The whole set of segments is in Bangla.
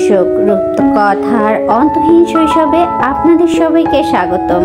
দর্শক, রূপকথার অন্তহীন শৈশবে আপনাদের সবাইকে স্বাগতম।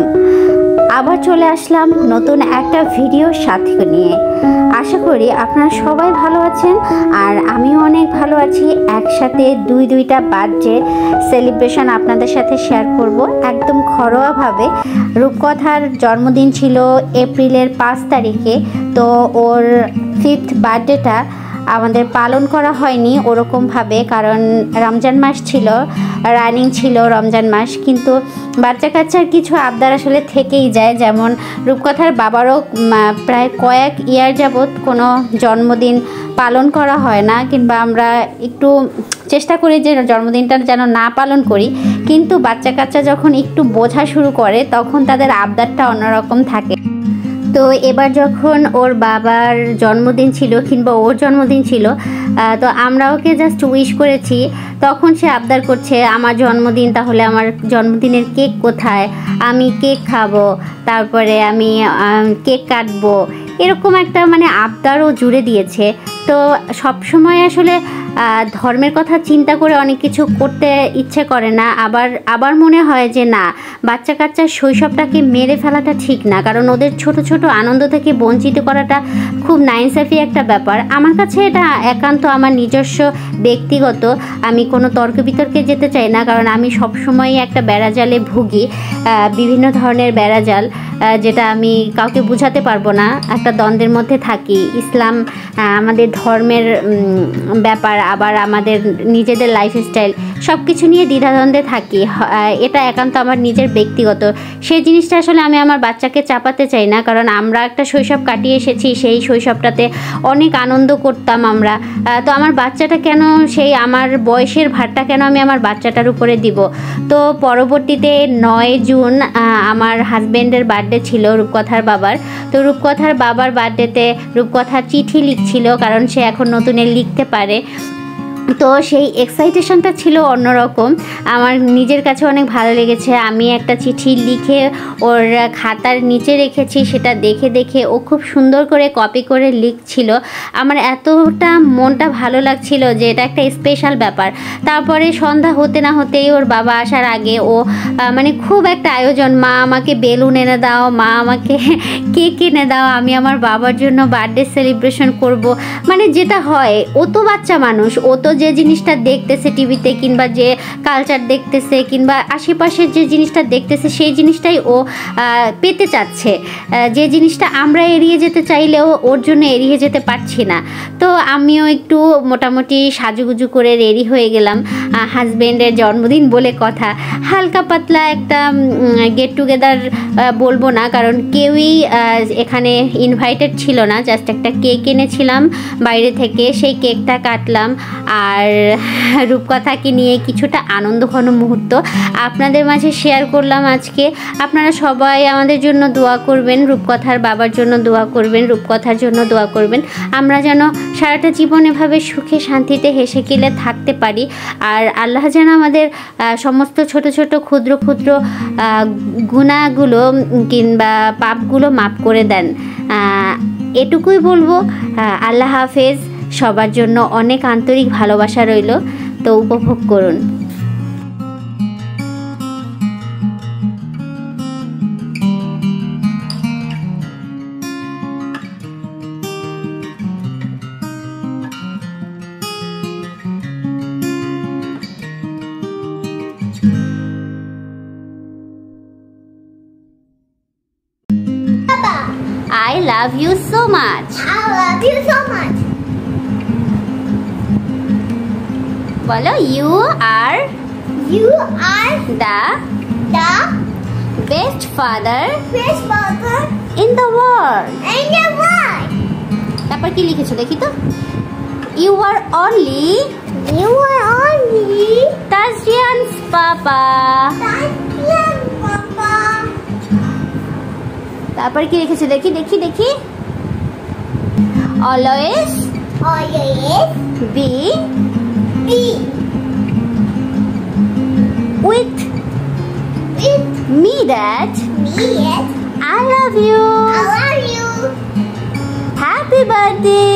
আবার চলে আসলাম নতুন একটা ভিডিওর সাথে নিয়ে। আশা করি আপনারা সবাই ভালো আছেন আর আমিও অনেক ভালো আছি। একসাথে দুইটা বার্থডে সেলিব্রেশন আপনাদের সাথে শেয়ার করব একদম ঘরোয়াভাবে। রূপকথার জন্মদিন ছিল এপ্রিলের 5 তারিখে, তো ওর 5th বার্থডেটা আমাদের পালন করা হয়নি ওরকমভাবে, কারণ রমজান মাস ছিল, রানিং ছিল রমজান মাস। কিন্তু বাচ্চা কাচ্চার কিছু আবদার আসলে থেকেই যায়, যেমন রূপকথার বাবারও প্রায় কয়েক ইয়ার যাবৎ কোনো জন্মদিন পালন করা হয় না, কিংবা আমরা একটু চেষ্টা করি যে জন্মদিনটা যেন না পালন করি। কিন্তু বাচ্চা কাচ্চা যখন একটু বোঝা শুরু করে তখন তাদের আবদারটা অন্যরকম থাকে। তো এবার যখন ওর বাবার জন্মদিন ছিল কিংবা ওর জন্মদিন ছিল, তো আমরা ওকে জাস্ট উইশ করেছি। তখন সে আবদার করছে আমার জন্মদিন, তাহলে আমার জন্মদিনের কেক কোথায়, আমি কেক খাবো, তারপরে আমি কেক কাটবো, এরকম একটা আবদারও জুড়ে দিয়েছে। তো সবসময় আসলে ধর্মের কথা চিন্তা করে অনেক কিছু করতে ইচ্ছে করে না, আবার মনে হয় যে না, বাচ্চা কাচ্চার শৈশবটাকে মেরে ফেলাটা ঠিক না, কারণ ওদের ছোট ছোট আনন্দ থেকে বঞ্চিত করাটা খুব নাইনসাফি একটা ব্যাপার। আমার কাছে এটা একান্ত আমার নিজস্ব ব্যক্তিগত, আমি কোনো তর্ক বিতর্কে যেতে চাই না, কারণ আমি সবসময়ই একটা বেড়াজালে ভুগি, বিভিন্ন ধরনের বেড়াজাল, যেটা আমি কাউকে বোঝাতে পারবো না, একটা দ্বন্দ্বের মধ্যে থাকি। ইসলাম আমাদের ধর্মের ব্যাপার, আবার আমাদের নিজেদের লাইফস্টাইল, সব কিছু নিয়ে দ্বিধাদ্বন্দ্বে থাকি। এটা একান্ত আমার নিজের ব্যক্তিগত, সেই জিনিসটা আসলে আমি আমার বাচ্চাকে চাপাতে চাই না, কারণ আমরা একটা শৈশব কাটিয়ে এসেছি, সেই শৈশবটাতে অনেক আনন্দ করতাম আমরা। তো আমার বাচ্চাটা কেন, সেই আমার বয়সের ভারটা কেন আমি আমার বাচ্চাটার উপরে দিব? তো পরবর্তীতে 9 জুন আমার হাজব্যান্ডের বার্থডে ছিল, রূপকথার বাবার। তো রূপকথার বাবার বার্থডেতে রূপকথা চিঠি লিখছিল, কারণ সে এখন নতুনে লিখতে পারে। তো সেই এক্সাইটেশনটা ছিল অন্যরকম, আমার নিজের কাছে অনেক ভালো লেগেছে। আমি একটা চিঠি লিখে ওর খাতার নিচে রেখেছি, সেটা দেখে ও খুব সুন্দর করে কপি করে লিখছিল। আমার এতটা মনটা ভালো লাগছিল যে এটা একটা স্পেশাল ব্যাপার। তারপরে সন্ধ্যা হতে না হতেই ওর বাবা আসার আগে ও খুব একটা আয়োজন, মা আমাকে বেলুন এনে দাও, মা আমাকে কেক এনে দাও, আমি আমার বাবার জন্য বার্থডে সেলিব্রেশন করব। যেটা হয়, ও তো বাচ্চা মানুষ, ও তো যে জিনিসটা দেখতেছে টিভিতে, কিংবা যে কালচার দেখতেছে, কিংবা আশেপাশের যে জিনিসটা দেখতেছে, সেই জিনিসটাই ও পেতে চাচ্ছে। যে জিনিসটা আমরা এড়িয়ে যেতে চাইলেও ওর জন্য এড়িয়ে যেতে পারছি না। তো আমিও একটু মোটামুটি সাজুগুজু করে রেডি হয়ে গেলাম। হাজব্যান্ডের জন্মদিন বলে কথা, হালকা পাতলা একটা গেট টুগেদার বলবো না, কারণ কেউই এখানে ইনভাইটেড ছিল না। জাস্ট একটা কেক এনেছিলাম বাইরে থেকে, সেই কেকটা কাটলাম, আর রূপকথাকে নিয়ে কিছুটা আনন্দঘন মুহূর্ত আপনাদের মাঝে শেয়ার করলাম আজকে। আপনারা সবাই আমাদের জন্য দোয়া করবেন, রূপকথার বাবার জন্য দোয়া করবেন, রূপকথার জন্য দোয়া করবেন। আমরা যেন সারাটা জীবন এভাবে সুখে শান্তিতে হেসে খেলে থাকতে পারি, আর আল্লাহ যেন আমাদের সমস্ত ছোট ছোট ক্ষুদ্র ক্ষুদ্র গুনাহগুলো কিংবা পাপগুলো মাফ করে দেন। এটুকুই বলবো। আল্লাহ হাফেজ। সবার জন্য অনেক আন্তরিক ভালোবাসা রইল, তো উপভোগ করুন। I love you so much. I love you so much. বলো, you are the best father in the world. তারপর কি লিখেছো দেখি তো? You are only Tarzan's papa. তারপর কি লিখেছো দেখি? always be with me, Dad. I love you. I love you. Happy birthday.